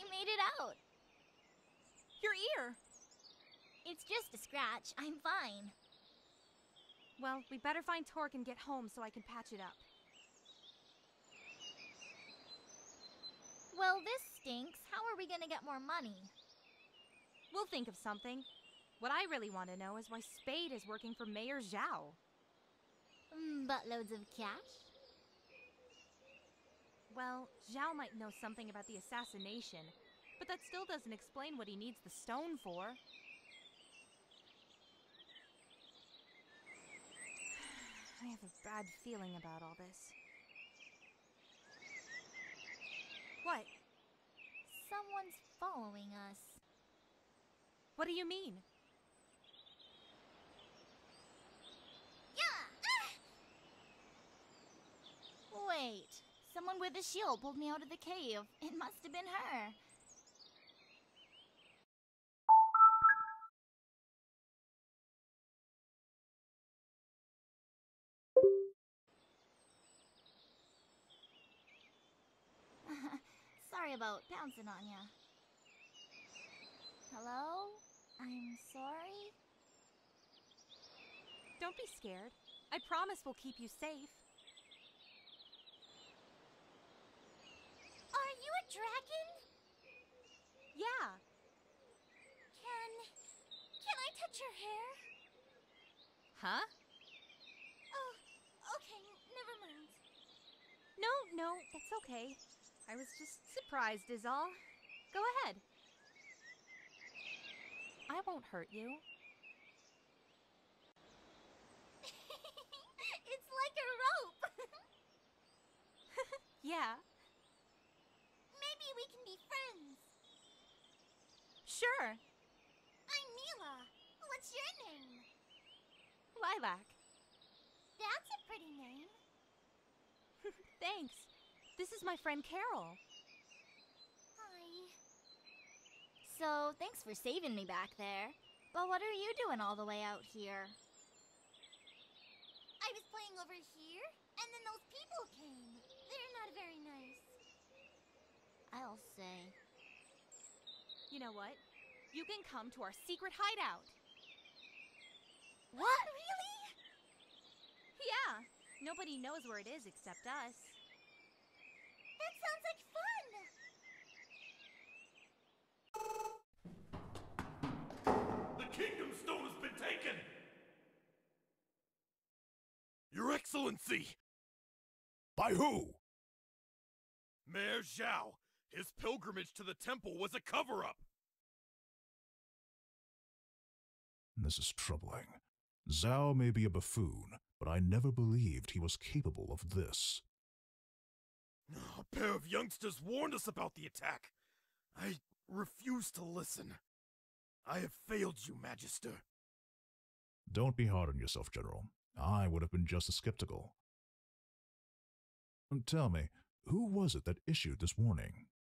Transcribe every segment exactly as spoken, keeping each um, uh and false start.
made it out. Your ear! It's just a scratch. I'm fine. Well, we better find Torque and get home so I can patch it up. Well, this stinks. How are we gonna get more money? We'll think of something. What I really want to know is why Spade is working for Mayor Zhao. Mm, buttloads of cash? Well, Zhao might know something about the assassination, but that still doesn't explain what he needs the stone for. I have a bad feeling about all this. What? Someone's following us. What do you mean? Yeah! Wait. Someone with a shield pulled me out of the cave. It must have been her. Sorry about pouncing on ya. Hello? I'm sorry? Don't be scared. I promise we'll keep you safe. Are you a dragon? Yeah. Can... can I touch your hair? Huh? Oh, okay, never mind. No, no, it's okay. I was just surprised is all. Go ahead. I won't hurt you. It's like a rope! Yeah. Maybe we can be friends. Sure. I'm Mila. What's your name? Lilac. That's a pretty name. Thanks. This is my friend Carol. Hi. So, thanks for saving me back there. But what are you doing all the way out here? I was playing over here, and then those people came. They're not very nice. I'll say. You know what? You can come to our secret hideout. What? Really? Yeah. Nobody knows where it is except us. That sounds like fun! The Kingdom Stone has been taken! Your Excellency! By who? Mayor Zhao. His pilgrimage to the temple was a cover-up! This is troubling. Zhao may be a buffoon, but I never believed he was capable of this. A pair of youngsters warned us about the attack. I refuse to listen. I have failed you, Magister. Don't be hard on yourself, General. I would have been just as skeptical. And tell me, who was it that issued this warning?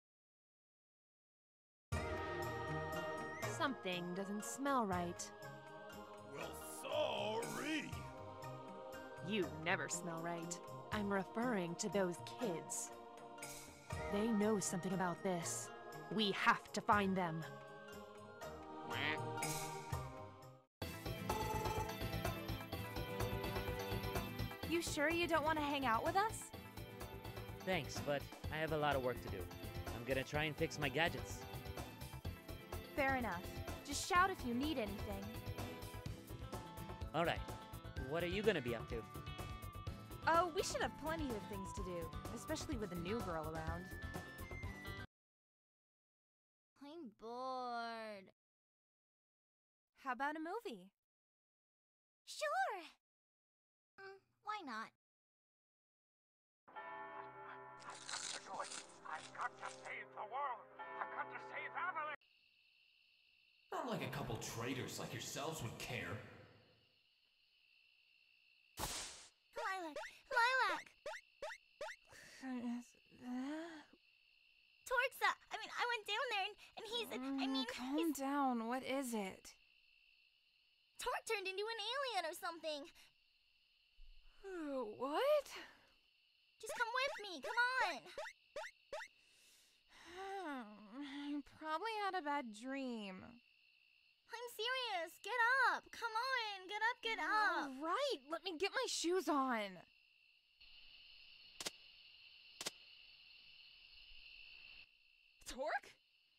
Something doesn't smell right. Well, sorry. You never smell right. I'm referring to those kids. They know something about this. We have to find them. You sure you don't want to hang out with us? Thanks, but I have a lot of work to do. I'm gonna try and fix my gadgets. Fair enough. Just shout if you need anything. Alright, what are you gonna be up to? Oh, we should have plenty of things to do, especially with a new girl around. I'm bored. How about a movie? Sure! Mm, why not? I've got to save the world. I've got to save Avalon. Not like a couple traitors like yourselves would care. Lilac! Lilac! Torxa! I mean, I went down there and, and he's... I mean, calm he's... down. What is it? Torque turned into an alien or something. What? Just come with me, come on! I probably had a bad dream. I'm serious. Get up. Come on. Get up, get up. All right, let me get my shoes on. Torque?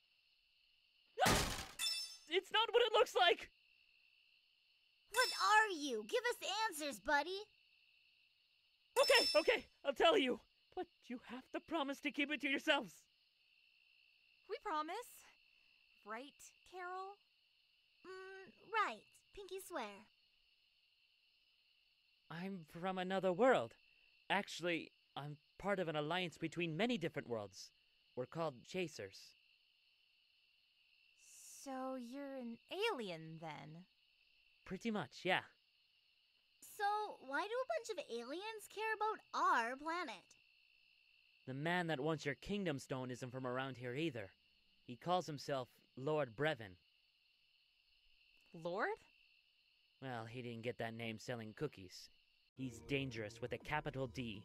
It's not what it looks like! What are you? Give us answers, buddy. Okay, okay, I'll tell you. But you have to promise to keep it to yourselves. We promise. Right, Carol? Mm, right. Pinky swear. I'm from another world. Actually, I'm part of an alliance between many different worlds. We're called Chasers. So you're an alien, then? Pretty much, yeah. So, why do a bunch of aliens care about our planet? The man that wants your kingdom stone isn't from around here either. He calls himself Lord Brevin. Lord? Well, he didn't get that name selling cookies. He's dangerous with a capital D.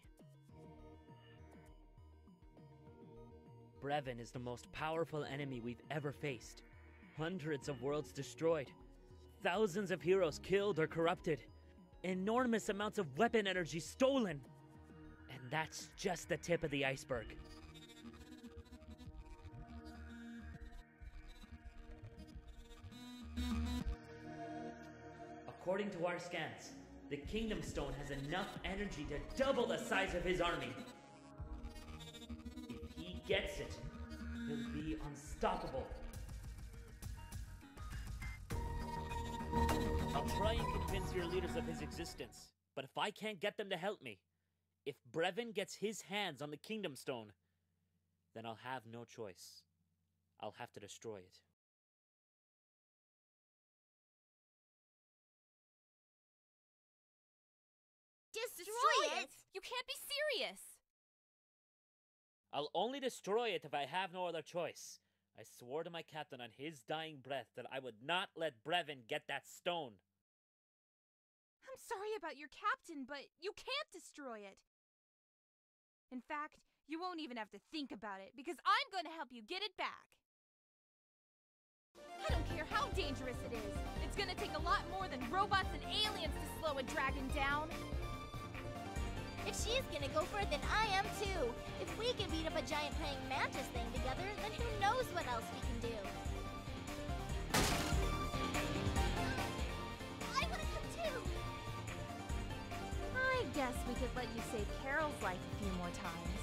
Brevin is the most powerful enemy we've ever faced. Hundreds of worlds destroyed. Thousands of heroes killed or corrupted. Enormous amounts of weapon energy stolen. And that's just the tip of the iceberg. According to our scans, the Kingdom Stone has enough energy to double the size of his army. If he gets it, he'll be unstoppable. I'll try and convince your leaders of his existence, but if I can't get them to help me, if Brevin gets his hands on the Kingdom Stone, then I'll have no choice. I'll have to destroy it. Destroy it? You can't be serious! I'll only destroy it if I have no other choice. I swore to my captain on his dying breath that I would not let Brevin get that stone. I'm sorry about your captain, but you can't destroy it. In fact, you won't even have to think about it, because I'm going to help you get it back. I don't care how dangerous it is. It's going to take a lot more than robots and aliens to slow a dragon down. If she's gonna go for it, then I am too. If we can beat up a giant praying mantis thing together, then who knows what else we can do. I wanna come too! I guess we could let you save Carol's life a few more times.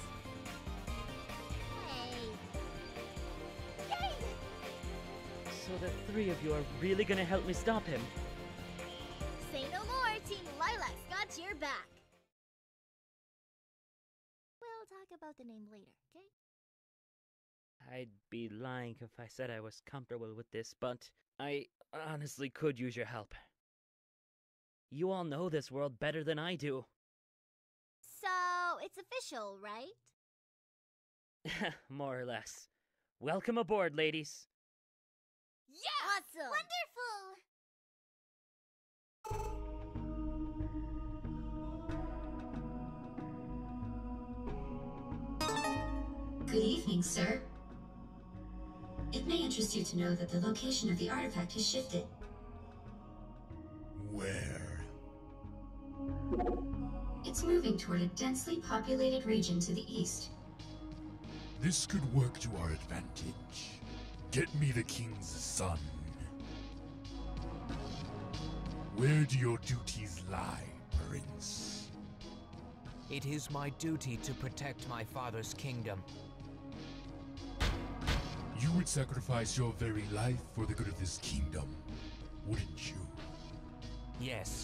Hey. Yay! So the three of you are really gonna help me stop him? Say no more, Team Lilac's got your back. We'll talk about the name later, okay? I'd be lying if I said I was comfortable with this, but I honestly could use your help. You all know this world better than I do. So, it's official, right? More or less. Welcome aboard, ladies. Yeah! Awesome! Wonderful! Good evening, sir. It may interest you to know that the location of the artifact has shifted. Where? It's moving toward a densely populated region to the east. This could work to our advantage. Get me the king's son. Where do your duties lie, Prince? It is my duty to protect my father's kingdom. You would sacrifice your very life for the good of this kingdom, wouldn't you? Yes.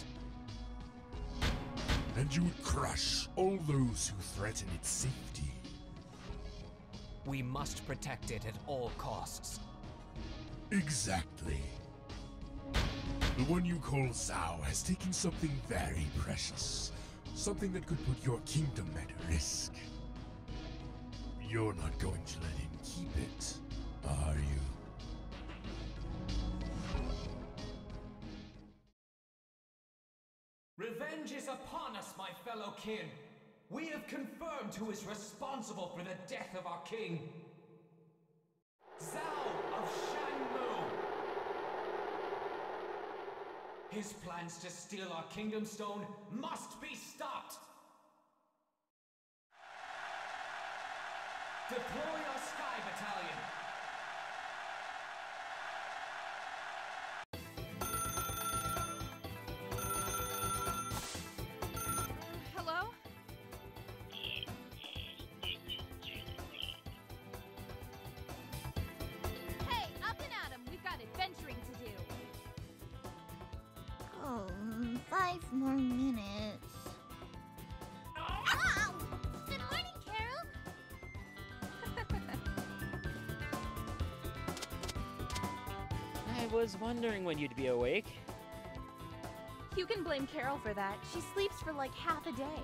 And you would crush all those who threaten its safety. We must protect it at all costs. Exactly. The one you call Zhao has taken something very precious. Something that could put your kingdom at risk. You're not going to let him keep it, are you? Revenge is upon us, my fellow kin. We have confirmed who is responsible for the death of our king. His plans to steal our Kingdom Stone must be stopped! Deploy our Sky Battalion! Hello? Hey, up and at 'em! We've got adventuring to do! Oh, mm, five more minutes. Ow! Good morning, Carol! I was wondering when you'd be awake. You can blame Carol for that. She sleeps for like half a day.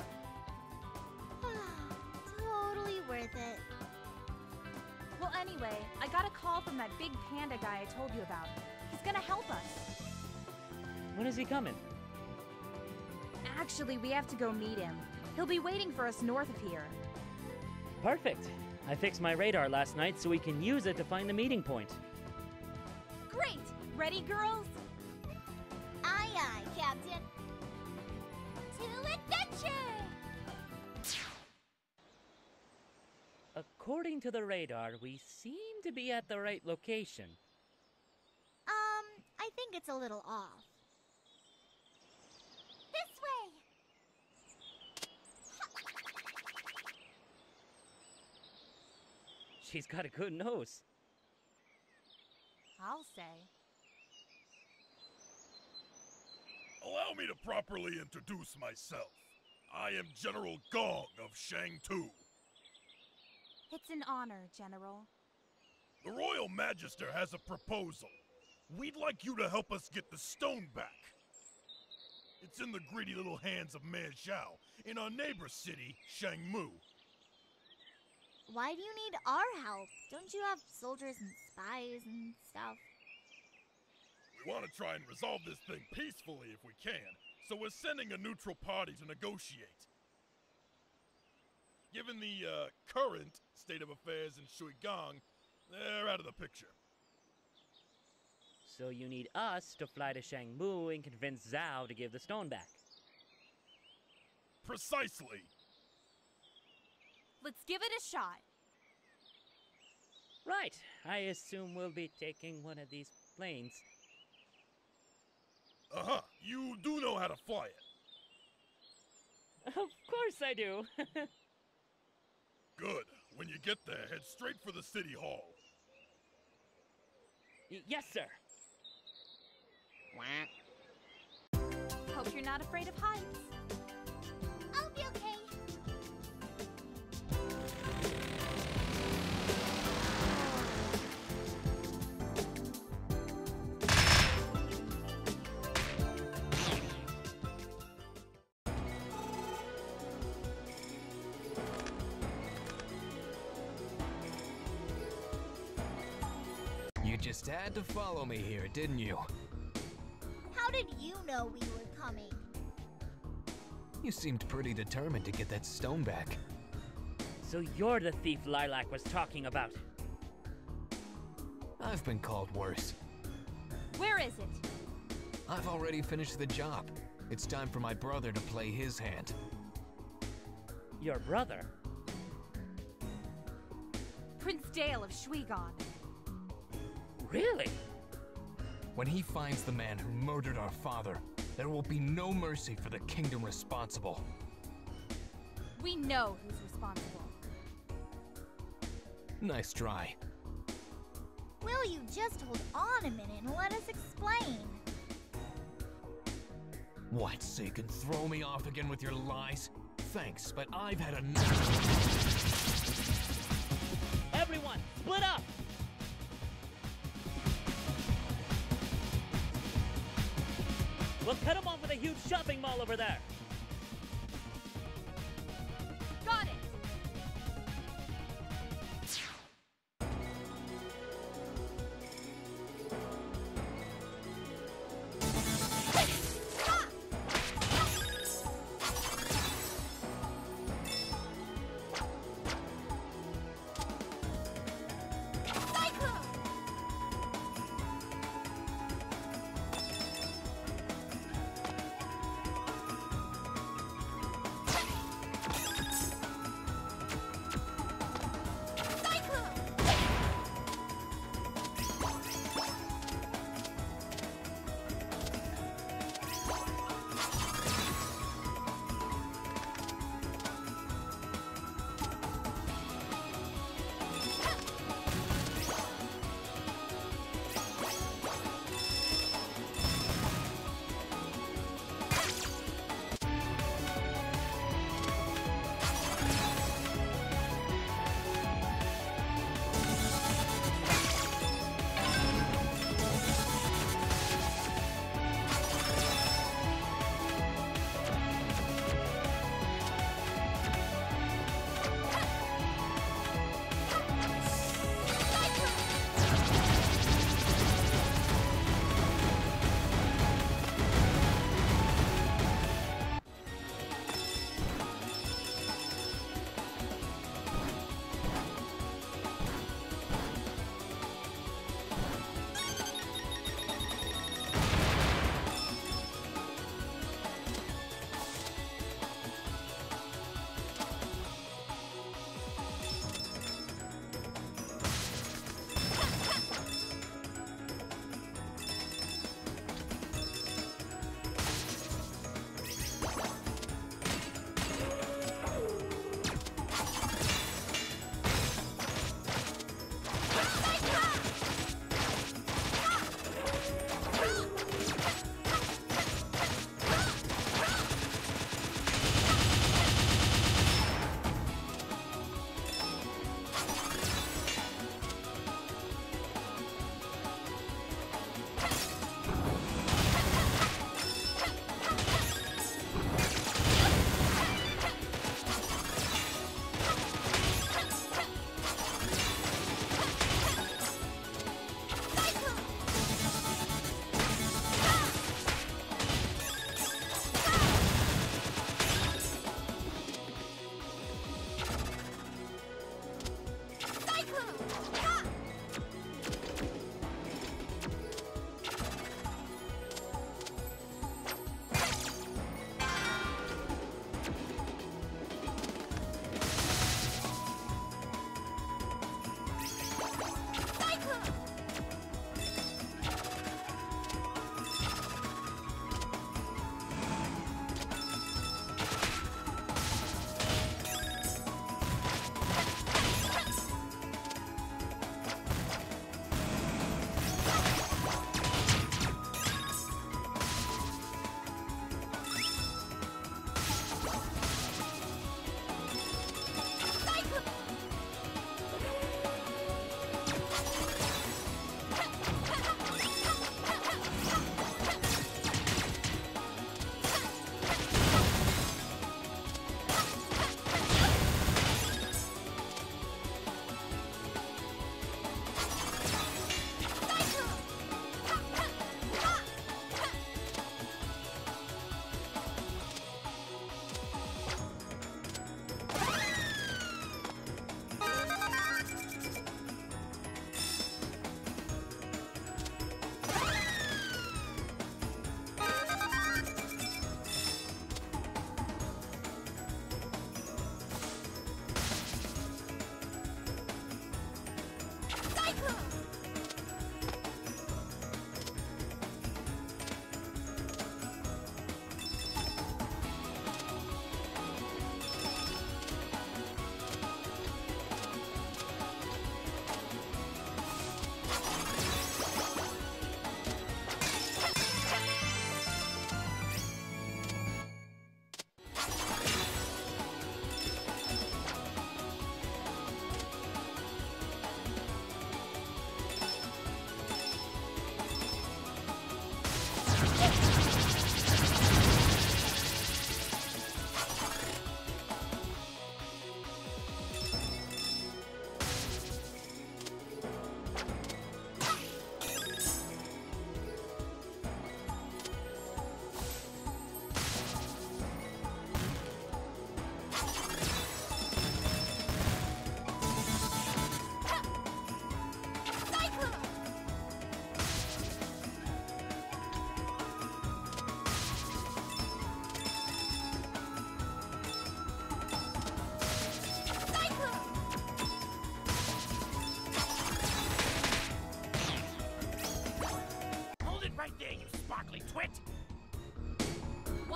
Totally worth it. Well, anyway, I got a call from that big panda guy I told you about. He's gonna help us. When is he coming? Actually, we have to go meet him. He'll be waiting for us north of here. Perfect. I fixed my radar last night so we can use it to find the meeting point. Great! Ready, girls? Aye, aye, Captain. To adventure! According to the radar, we seem to be at the right location. Um, I think it's a little off. This way! She's got a good nose. I'll say. Allow me to properly introduce myself. I am General Gong of Shang-Tu. It's an honor, General. The Royal Magister has a proposal. We'd like you to help us get the stone back. It's in the greedy little hands of Man Zhao in our neighbor city, Shangmu. Why do you need our help? Don't you have soldiers and spies and stuff? We want to try and resolve this thing peacefully if we can, so we're sending a neutral party to negotiate. Given the uh, current state of affairs in Shuigang, they're out of the picture. So you need us to fly to Shangmu and convince Zhao to give the stone back. Precisely! Let's give it a shot. Right. I assume we'll be taking one of these planes. Uh-huh. You do know how to fly it. Of course I do. Good. When you get there, head straight for the city hall. Y yes, sir. Hope you're not afraid of heights. I'll be okay. You just had to follow me here, didn't you? How did you know we were coming? You seemed pretty determined to get that stone back. So you're the thief Lilac was talking about. I've been called worse. Where is it? I've already finished the job. It's time for my brother to play his hand. Your brother? Prince Dale of Shuigang. Really? When he finds the man who murdered our father, there will be no mercy for the kingdom responsible. We know who's responsible. Nice try. Will you just hold on a minute and let us explain? What, so you can throw me off again with your lies? Thanks, but I've had enough. Everyone, split up! We'll cut him off with a huge shopping mall over there. Got it!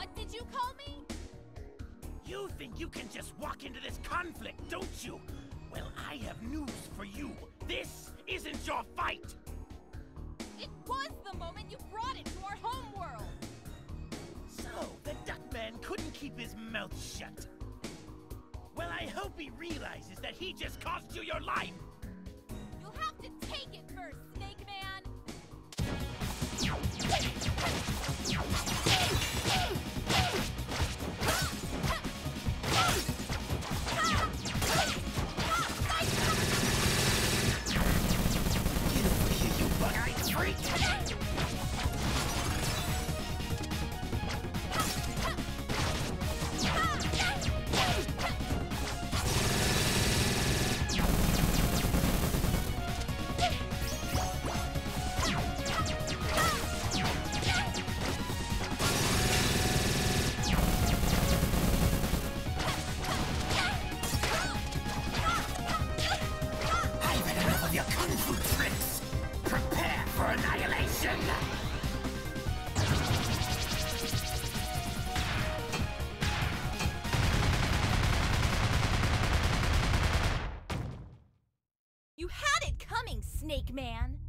What did you call me? You think you can just walk into this conflict, don't you? Well, I have news for you. This isn't your fight! It was the moment you brought it to our homeworld! So, the Duckman couldn't keep his mouth shut. Well, I hope he realizes that he just cost you your life! You'll have to take it first, Snake Man! Get over here, you bug-eyed freak! You had it coming, Snake Man!